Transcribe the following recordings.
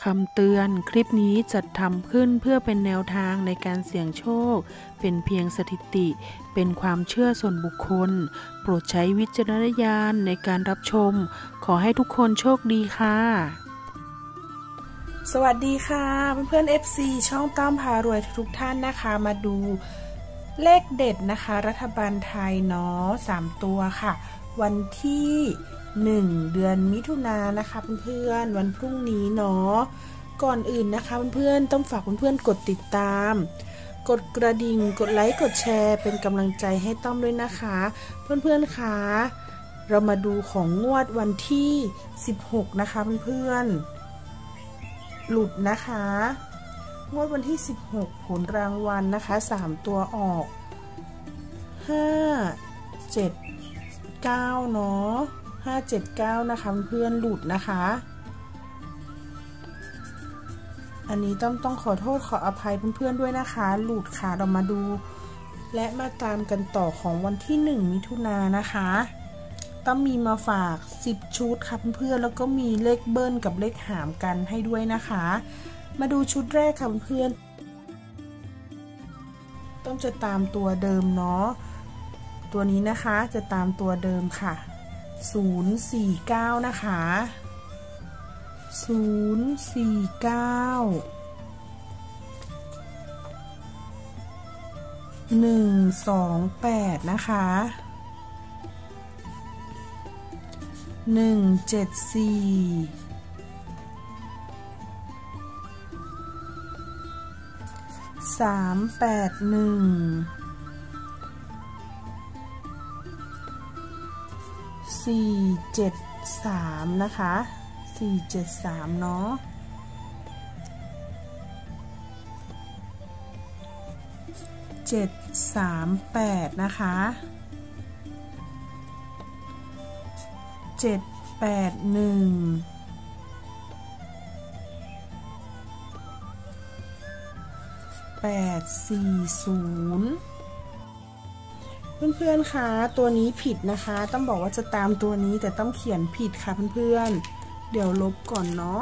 ำเตือนคลิปนี้จัดทำขึ้นเพื่อเป็นแนวทางในการเสี่ยงโชคเป็นเพียงสถิติเป็นความเชื่อส่วนบุคคลโปรดใช้วิจารณญาณในการรับชมขอให้ทุกคนโชคดีค่ะสวัสดีค่ะเพื่อนๆ FC ช่องต้อมพารวยทุกท่านนะคะมาดูเลขเด็ดนะคะรัฐบาลไทยเนาะ3ตัวค่ะวันที่1 เดือนมิถุนายนนะคะเพื่อนๆวันพรุ่งนี้เนาะก่อนอื่นนะคะเพื่อนๆต้องฝากเพื่อนๆกดติดตามกดกระดิ่งกดไลค์กดแชร์เป็นกำลังใจให้ต้อมด้วยนะคะเพื่อนๆคะเรามาดูของงวดวันที่16นะคะเพื่อนๆหลุดนะคะงวดวันที่16ผลรางวัลนะคะ3ตัวออก5 7 9เนาะ579นะคะเพื่อนหลุดนะคะอันนี้ต้องขอโทษขออภัยเพื่อนๆด้วยนะคะหลุดค่ะเรามาดูและมาตามกันต่อของวันที่1มิถุนายนนะคะต้องมีมาฝาก10ชุดค่ะเพื่อนๆแล้วก็มีเลขเบิ้ลกับเลขหามกันให้ด้วยนะคะมาดูชุดแรกค่ะเพื่อนต้องจะตามตัวเดิมเนาะตัวนี้นะคะจะตามตัวเดิมค่ะ049นะคะ049 128นะคะ174 381 473นะคะ473เนาะ738นะคะ781 840เพื่อนๆคะตัวนี้ผิดนะคะต้องบอกว่าจะตามตัวนี้แต่ต้องเขียนผิดค่ะเพื่อนๆเดี๋ยวลบก่อนเนาะ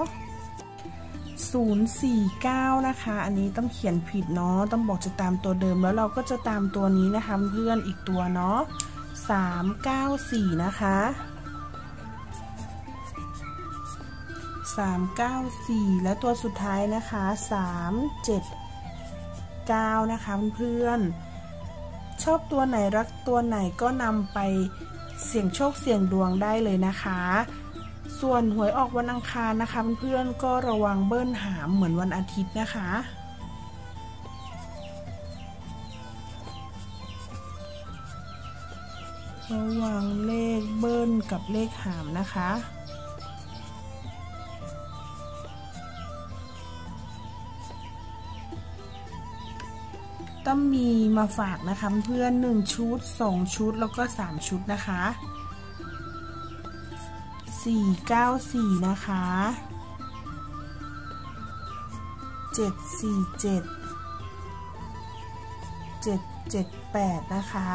049นะคะอันนี้ต้องเขียนผิดเนาะต้องบอกจะตามตัวเดิมแล้วเราก็จะตามตัวนี้นะคะเพื่อนอีกตัวเนาะ394นะคะ394และตัวสุดท้ายนะคะ379นะคะเพื่อนๆชอบตัวไหนรักตัวไหนก็นำไปเสี่ยงโชคเสี่ยงดวงได้เลยนะคะส่วนหวยออกวันอังคารนะคะเพื่อนๆก็ระวังเบิ้ลหามเหมือนวันอาทิตย์นะคะระวังเลขเบิ้ลกับเลขหามนะคะต้องมีมาฝากนะคะเพื่อน1ชุด2ชุดแล้วก็3ชุดนะคะ494นะคะ747 778นะคะ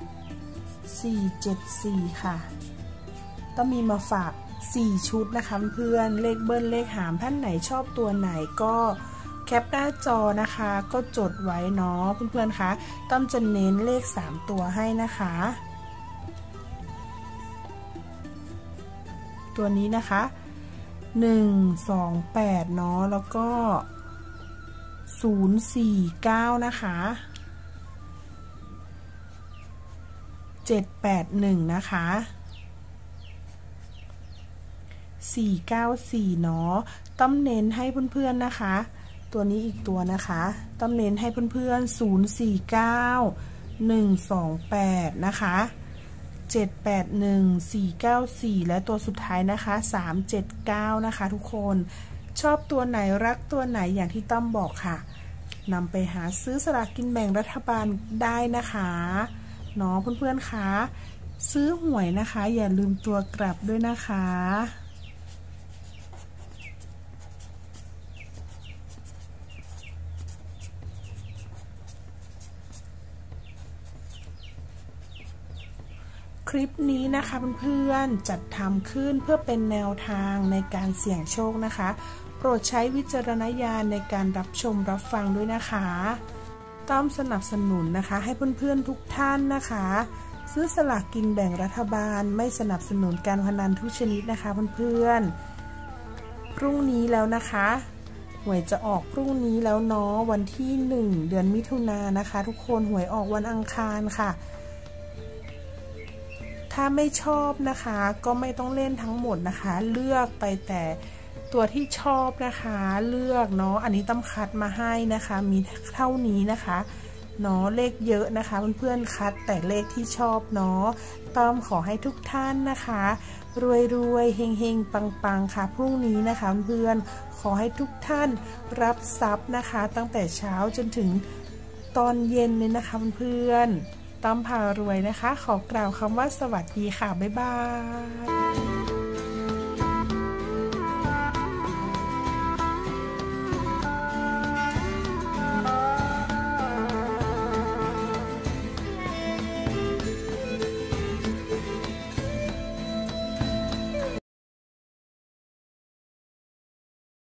474ค่ะต้องมีมาฝาก4ชุดนะคะเพื่อนเลขเบิ้ลเลขหามท่านไหนชอบตัวไหนก็แคปหน้าจอนะคะก็จดไว้เนาะเพื่อนๆคะต้อมจะเน้นเลข3ตัวให้นะคะตัวนี้นะคะ128เนาะแล้วก็049นะคะ781นะคะ494เนาะต้อมเน้นให้เพื่อนๆนะคะตัวนี้อีกตัวนะคะต้อมเน้นให้เพื่อนๆ049 128นะคะ781 494และตัวสุดท้ายนะคะ379นะคะทุกคนชอบตัวไหนรักตัวไหนอย่างที่ต้อมบอกค่ะนำไปหาซื้อสลากกินแบ่งรัฐบาลได้นะคะเนาะเพื่อนๆคะซื้อหวยนะคะอย่าลืมตัวกลับด้วยนะคะ คลิปนี้นะคะเพื่อนๆจัดทำขึ้นเพื่อเป็นแนวทางในการเสี่ยงโชคนะคะโปรดใช้วิจารณญาณในการรับชมรับฟังด้วยนะคะต้อมสนับสนุนนะคะให้เพื่อนๆทุกท่านนะคะซื้อสลากกินแบ่งรัฐบาลไม่สนับสนุนการพนันทุกชนิดนะคะเพื่อนๆพรุ่งนี้แล้วนะคะหวยจะออกพรุ่งนี้แล้วเนาะวันที่1 เดือนมิถุนายนนะคะทุกคนหวยออกวันอังคารค่ะถ้าไม่ชอบนะคะก็ไม่ต้องเล่นทั้งหมดนะคะเลือกไปแต่ตัวที่ชอบนะคะเลือกเนาะอันนี้ต้อมคัดมาให้นะคะมีเท่านี้นะคะเนาะเลขเยอะนะคะเพื่อนๆคัดแต่เลขที่ชอบเนาะต้อมขอให้ทุกท่านนะคะรวยๆเฮงๆปังๆค่ะพรุ่งนี้นะคะเพื่อนขอให้ทุกท่านรับทรัพย์นะคะตั้งแต่เช้าจนถึงตอนเย็นเลยนะคะเพื่อนต้อมพารวยนะคะขอกล่าวคำว่าสวัสดีค่ะบ๊ายบาย